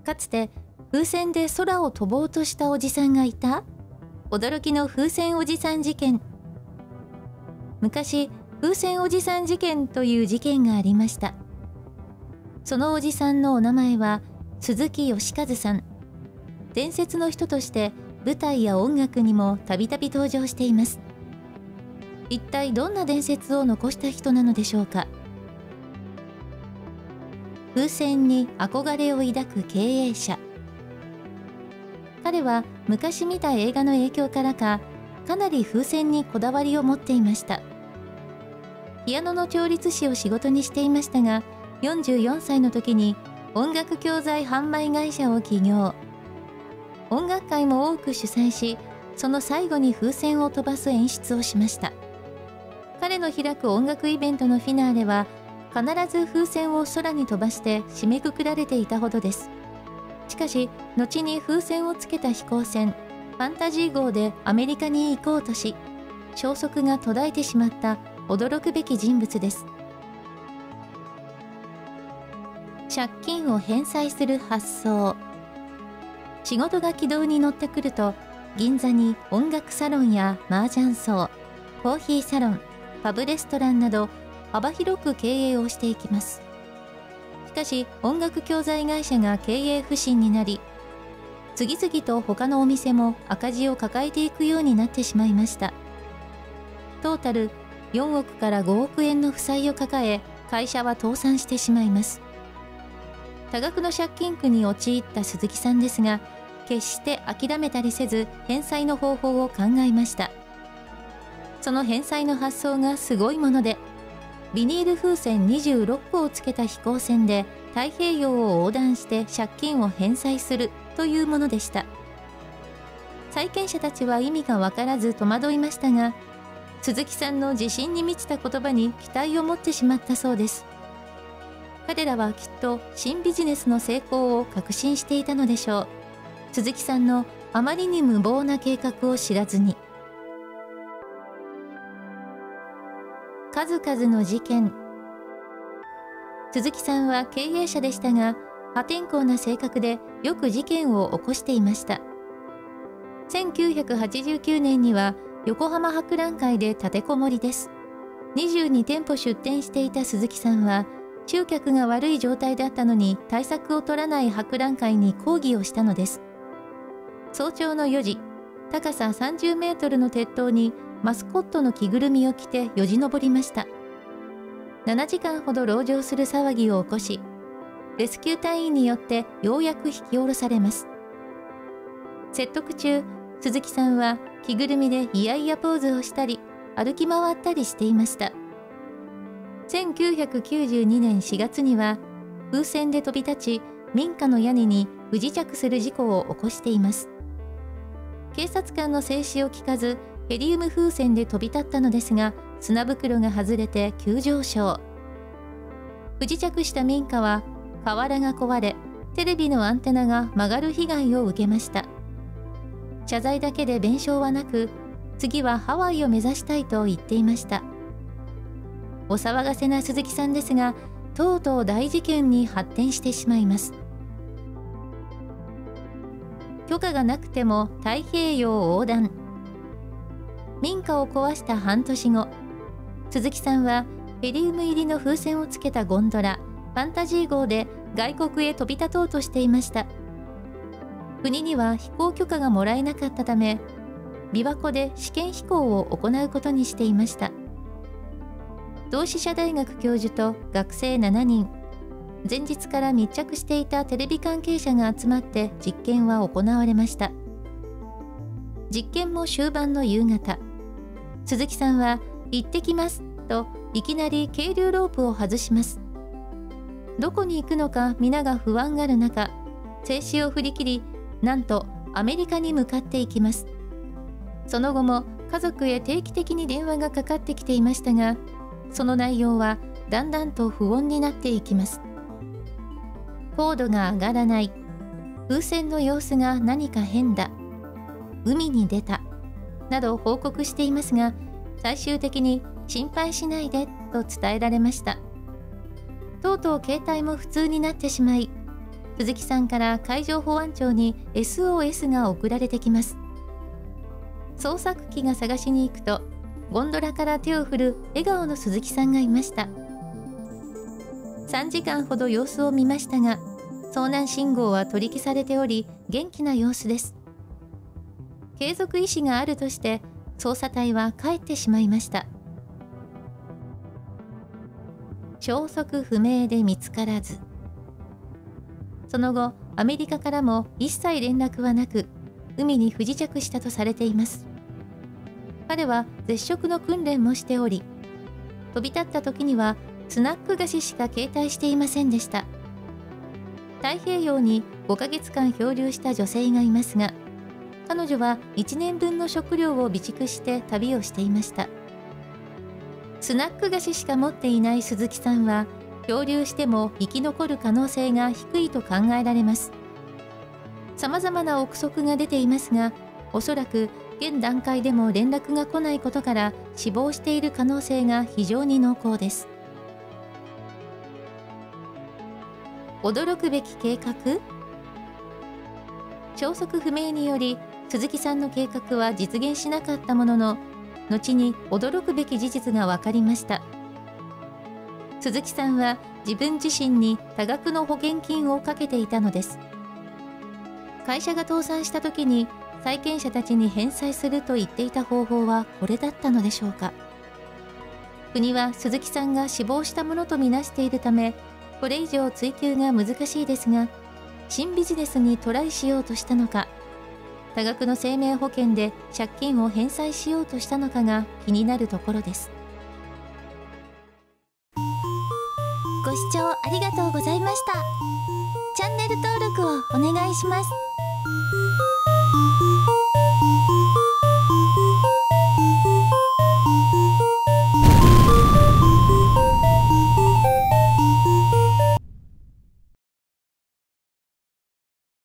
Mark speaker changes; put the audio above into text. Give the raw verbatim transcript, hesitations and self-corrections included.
Speaker 1: かつて風船で空を飛ぼうとしたおじさんがいた？驚きの風船おじさん事件。昔、風船おじさん事件という事件がありました。そのおじさんのお名前は鈴木義和さん。伝説の人として舞台や音楽にもたびたび登場しています。一体どんな伝説を残した人なのでしょうか。風船に憧れを抱く経営者。彼は昔見た映画の影響からか、かなり風船にこだわりを持っていました。ピアノの調律師を仕事にしていましたが、よんじゅうよんさいの時に音楽教材販売会社を起業。音楽会も多く主催し、その最後に風船を飛ばす演出をしました。彼の開く音楽イベントのフィナーレは、必ず風船を空に飛ばして締めくくられていたほどです。しかし、後に風船をつけた飛行船、ファンタジー号でアメリカに行こうとし、消息が途絶えてしまった驚くべき人物です。借金を返済する発想。仕事が軌道に乗ってくると、銀座に音楽サロンや麻雀荘、コーヒーサロン、パブレストランなど幅広く経営をしていきます。しかし音楽教材会社が経営不振になり、次々と他のお店も赤字を抱えていくようになってしまいました。トータルよんおくからごおくえんの負債を抱え、会社は倒産してしまいます。多額の借金苦に陥った鈴木さんですが、決して諦めたりせず返済の方法を考えました。その返済の発想がすごいもので、ビニール風船にじゅうろっこをつけた飛行船で太平洋を横断して借金を返済するというものでした。債権者たちは意味が分からず戸惑いましたが、鈴木さんの自信に満ちた言葉に期待を持ってしまったそうです。彼らはきっと新ビジネスの成功を確信していたのでしょう。鈴木さんのあまりに無謀な計画を知らずに。数々の事件。鈴木さんは経営者でしたが、破天荒な性格でよく事件を起こしていました。せんきゅうひゃくはちじゅうきゅうねんには横浜博覧会で立てこもりです。にじゅうにてんぽ出店していた鈴木さんは、集客が悪い状態だったのに対策を取らない博覧会に抗議をしたのです。早朝のよじ、高ささんじゅうメートルの鉄塔にマスコットの着ぐるみを着てよじ登りました。ななじかんほど籠城する騒ぎを起こし、レスキュー隊員によってようやく引き下ろされます。説得中、鈴木さんは着ぐるみでイヤイヤポーズをしたり、歩き回ったりしていました。せんきゅうひゃくきゅうじゅうにねんしがつには、風船で飛び立ち、民家の屋根に不時着する事故を起こしています。警察官の制止を聞かず、ヘリウム風船で飛び立ったのですが、砂袋が外れて急上昇。不時着した民家は、瓦が壊れ、テレビのアンテナが曲がる被害を受けました。謝罪だけで弁償はなく、次はハワイを目指したいと言っていました。お騒がせな鈴木さんですが、とうとう大事件に発展してしまいます。許可がなくても太平洋横断。民家を壊した半年後、鈴木さんはヘリウム入りの風船をつけたゴンドラ、ファンタジー号で外国へ飛び立とうとしていました。国には飛行許可がもらえなかったため、琵琶湖で試験飛行を行うことにしていました。同志社大学教授と学生しちにん、前日から密着していたテレビ関係者が集まって実験は行われました。実験も終盤の夕方、鈴木さんは行ってきますといきなり係留ロープを外します。どこに行くのか皆が不安がる中、静止を振り切り、なんとアメリカに向かっていきます。その後も家族へ定期的に電話がかかってきていましたが、その内容はだんだんと不穏になっていきます。高度が上がらない。風船の様子が何か変だ。海に出た。など報告していますが、最終的に心配しないでと伝えられました。とうとう携帯も普通になってしまい、 鈴木さんから海上保安庁に エスオーエス が送られてきます。捜索機が探しに行くと、ゴンドラから手を振る笑顔の鈴木さんがいました。さんじかんほど様子を見ましたが、遭難信号は取り消されており、元気な様子です。継続意思があるとして、捜査隊は帰ってしまいました。消息不明で見つからず。その後、アメリカからも一切連絡はなく、海に不時着したとされています。彼は絶食の訓練もしており、飛び立った時にはスナック菓子しか携帯していませんでした。太平洋にごかげつかん漂流した女性がいますが、彼女はいちねんぶんの食料を備蓄して旅をしていました。スナック菓子しか持っていない鈴木さんは、漂流しても生き残る可能性が低いと考えられます。さまざまな憶測が出ていますが、おそらく現段階でも連絡が来ないことから死亡している可能性が非常に濃厚です。驚くべき計画？消息不明により鈴木さんの計画は実現しなかったものの、後に驚くべき事実が分かりました。鈴木さんは自分自身に多額の保険金をかけていたのです。会社が倒産した時に債権者たちに返済すると言っていた方法はこれだったのでしょうか。国は鈴木さんが死亡したものとみなしているため、これ以上追及が難しいですが、新ビジネスにトライしようとしたのか、多額の生命保険で借金を返済しようとしたのかが気になるところです。
Speaker 2: ご視聴ありがとうございました。チャンネル登録をお願いします。